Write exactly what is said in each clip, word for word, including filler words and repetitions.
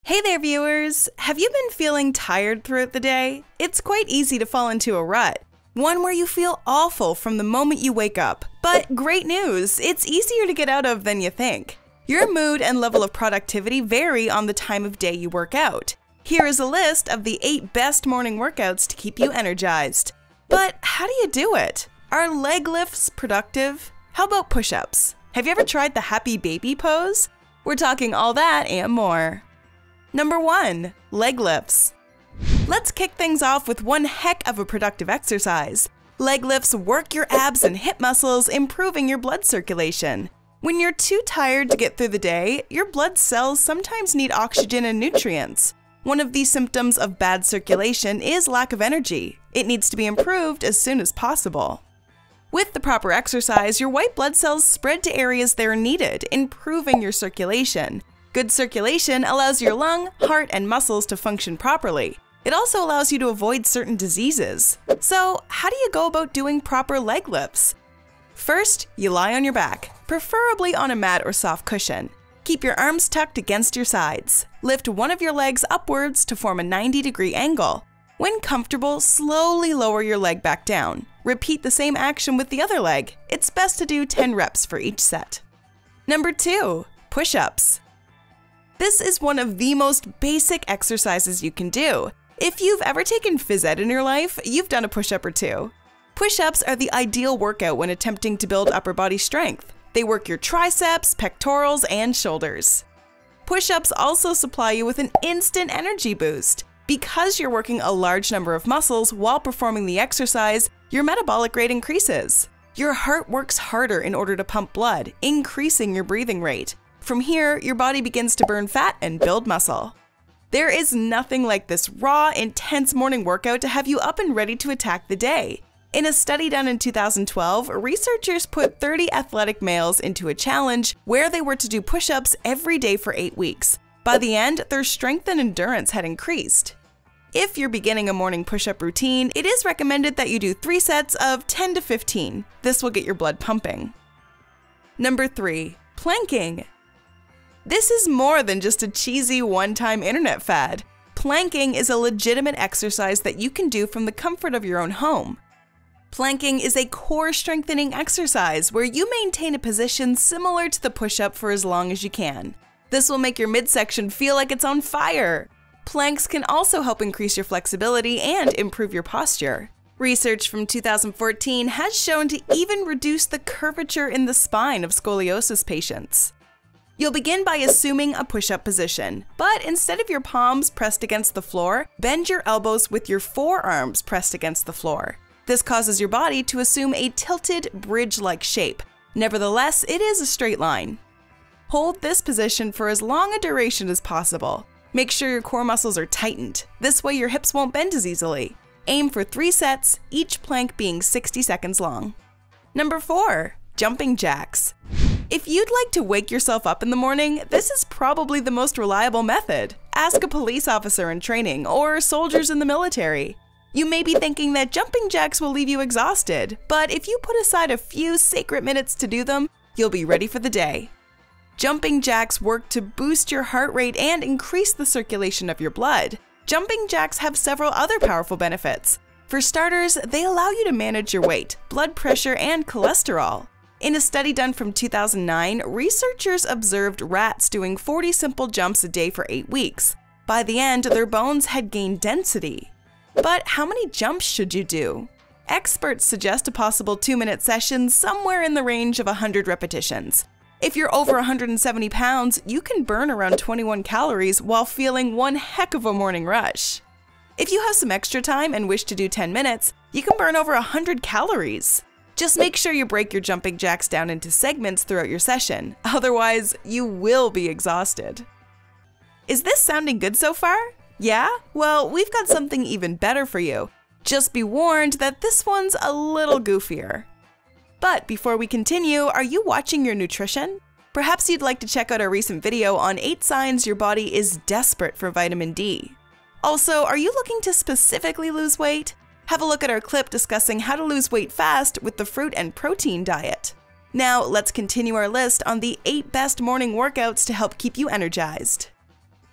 Hey there, viewers! Have you been feeling tired throughout the day? It's quite easy to fall into a rut, one where you feel awful from the moment you wake up. But great news, it's easier to get out of than you think. Your mood and level of productivity vary on the time of day you work out. Here is a list of the eight best morning workouts to keep you energized. But how do you do it? Are leg lifts productive? How about push-ups? Have you ever tried the happy baby pose? We're talking all that and more. Number one, leg lifts. Let's kick things off with one heck of a productive exercise. Leg lifts work your abs and hip muscles, improving your blood circulation. When you're too tired to get through the day, your blood cells sometimes need oxygen and nutrients. One of the symptoms of bad circulation is lack of energy. It needs to be improved as soon as possible. With the proper exercise, your white blood cells spread to areas they're needed, improving your circulation. Good circulation allows your lung, heart, and muscles to function properly. It also allows you to avoid certain diseases. So, how do you go about doing proper leg lifts? First, you lie on your back, preferably on a mat or soft cushion. Keep your arms tucked against your sides. Lift one of your legs upwards to form a ninety degree angle. When comfortable, slowly lower your leg back down. Repeat the same action with the other leg. It's best to do ten reps for each set. Number two, push-ups. This is one of the most basic exercises you can do. If you've ever taken phys ed in your life, you've done a push-up or two. Push-ups are the ideal workout when attempting to build upper body strength. They work your triceps, pectorals, and shoulders. Push-ups also supply you with an instant energy boost. Because you're working a large number of muscles while performing the exercise, your metabolic rate increases. Your heart works harder in order to pump blood, increasing your breathing rate. From here, your body begins to burn fat and build muscle. There is nothing like this raw, intense morning workout to have you up and ready to attack the day. In a study done in two thousand twelve, researchers put thirty athletic males into a challenge where they were to do push-ups every day for eight weeks. By the end, their strength and endurance had increased. If you're beginning a morning push-up routine, it is recommended that you do three sets of ten to fifteen. This will get your blood pumping. Number three, planking. This is more than just a cheesy one-time internet fad. Planking is a legitimate exercise that you can do from the comfort of your own home. Planking is a core strengthening exercise where you maintain a position similar to the push-up for as long as you can. This will make your midsection feel like it's on fire. Planks can also help increase your flexibility and improve your posture. Research from two thousand fourteen has shown to even reduce the curvature in the spine of scoliosis patients. You'll begin by assuming a push-up position, but instead of your palms pressed against the floor, bend your elbows with your forearms pressed against the floor. This causes your body to assume a tilted, bridge-like shape. Nevertheless, it is a straight line. Hold this position for as long a duration as possible. Make sure your core muscles are tightened. This way your hips won't bend as easily. Aim for three sets, each plank being sixty seconds long. Number four, jumping jacks. If you'd like to wake yourself up in the morning, this is probably the most reliable method. Ask a police officer in training or soldiers in the military. You may be thinking that jumping jacks will leave you exhausted, but if you put aside a few sacred minutes to do them, you'll be ready for the day. Jumping jacks work to boost your heart rate and increase the circulation of your blood. Jumping jacks have several other powerful benefits. For starters, they allow you to manage your weight, blood pressure, and cholesterol. In a study done from two thousand nine, researchers observed rats doing forty simple jumps a day for eight weeks. By the end, their bones had gained density. But how many jumps should you do? Experts suggest a possible two minute session somewhere in the range of one hundred repetitions. If you're over one hundred seventy pounds, you can burn around twenty-one calories while feeling one heck of a morning rush. If you have some extra time and wish to do ten minutes, you can burn over one hundred calories. Just make sure you break your jumping jacks down into segments throughout your session, otherwise you will be exhausted. Is this sounding good so far? Yeah? Well, we've got something even better for you. Just be warned that this one's a little goofier. But before we continue, are you watching your nutrition? Perhaps you'd like to check out our recent video on eight signs your body is desperate for vitamin D. Also, are you looking to specifically lose weight? Have a look at our clip discussing how to lose weight fast with the fruit and protein diet. Now, let's continue our list on the eight best morning workouts to help keep you energized.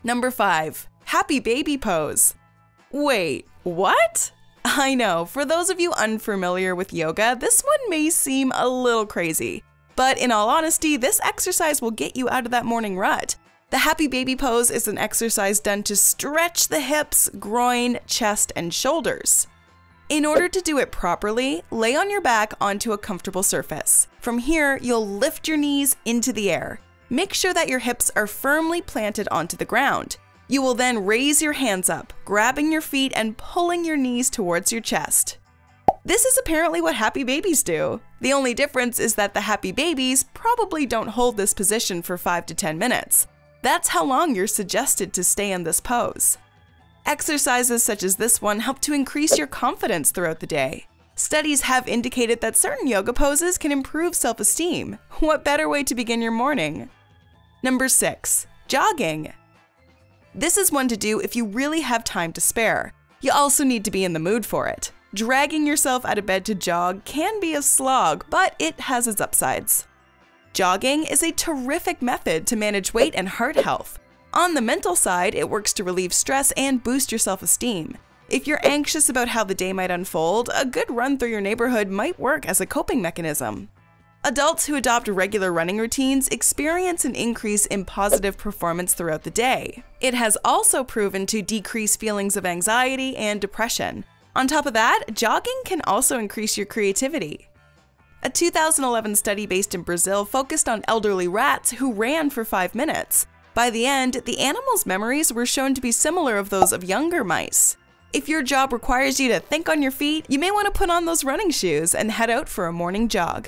Number five. Happy baby pose. Wait, what? I know, for those of you unfamiliar with yoga, this one may seem a little crazy. But in all honesty, this exercise will get you out of that morning rut. The happy baby pose is an exercise done to stretch the hips, groin, chest, and shoulders. In order to do it properly, lay on your back onto a comfortable surface. From here, you'll lift your knees into the air. Make sure that your hips are firmly planted onto the ground. You will then raise your hands up, grabbing your feet and pulling your knees towards your chest. This is apparently what happy babies do. The only difference is that the happy babies probably don't hold this position for five to ten minutes. That's how long you're suggested to stay in this pose. Exercises such as this one help to increase your confidence throughout the day. Studies have indicated that certain yoga poses can improve self-esteem. What better way to begin your morning? Number six. Jogging. This is one to do if you really have time to spare. You also need to be in the mood for it. Dragging yourself out of bed to jog can be a slog, but it has its upsides. Jogging is a terrific method to manage weight and heart health. On the mental side, it works to relieve stress and boost your self-esteem. If you're anxious about how the day might unfold, a good run through your neighborhood might work as a coping mechanism. Adults who adopt regular running routines experience an increase in positive performance throughout the day. It has also proven to decrease feelings of anxiety and depression. On top of that, jogging can also increase your creativity. A two thousand eleven study based in Brazil focused on elderly rats who ran for five minutes. By the end, the animals' memories were shown to be similar of those of younger mice. If your job requires you to think on your feet, you may want to put on those running shoes and head out for a morning jog.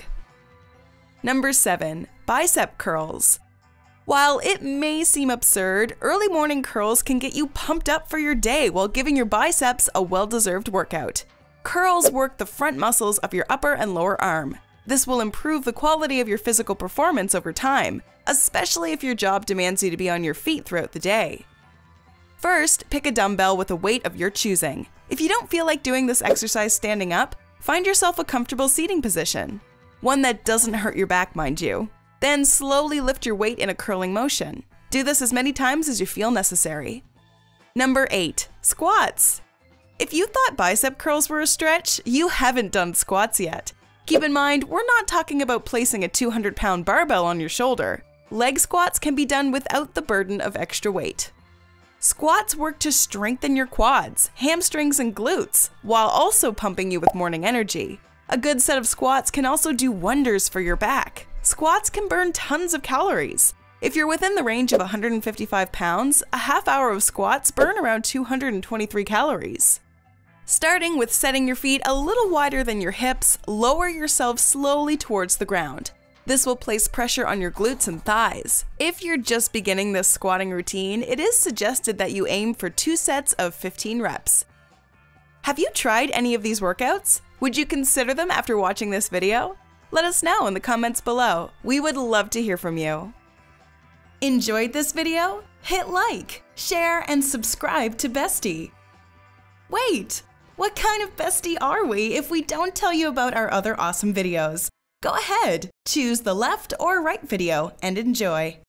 Number seven. Bicep curls. While it may seem absurd, early morning curls can get you pumped up for your day while giving your biceps a well-deserved workout. Curls work the front muscles of your upper and lower arm. This will improve the quality of your physical performance over time, especially if your job demands you to be on your feet throughout the day. First, pick a dumbbell with a weight of your choosing. If you don't feel like doing this exercise standing up, find yourself a comfortable seating position. One that doesn't hurt your back, mind you. Then slowly lift your weight in a curling motion. Do this as many times as you feel necessary. Number eight. Squats. If you thought bicep curls were a stretch, you haven't done squats yet. Keep in mind, we're not talking about placing a two hundred pound barbell on your shoulder. Leg squats can be done without the burden of extra weight. Squats work to strengthen your quads, hamstrings, and glutes, while also pumping you with morning energy. A good set of squats can also do wonders for your back. Squats can burn tons of calories. If you're within the range of one hundred fifty-five pounds, a half hour of squats burn around two hundred twenty-three calories. Starting with setting your feet a little wider than your hips, lower yourself slowly towards the ground. This will place pressure on your glutes and thighs. If you're just beginning this squatting routine, it is suggested that you aim for two sets of fifteen reps. Have you tried any of these workouts? Would you consider them after watching this video? Let us know in the comments below. We would love to hear from you. Enjoyed this video? Hit like, share, and subscribe to Bestie. Wait, what kind of bestie are we if we don't tell you about our other awesome videos? Go ahead, choose the left or right video and enjoy.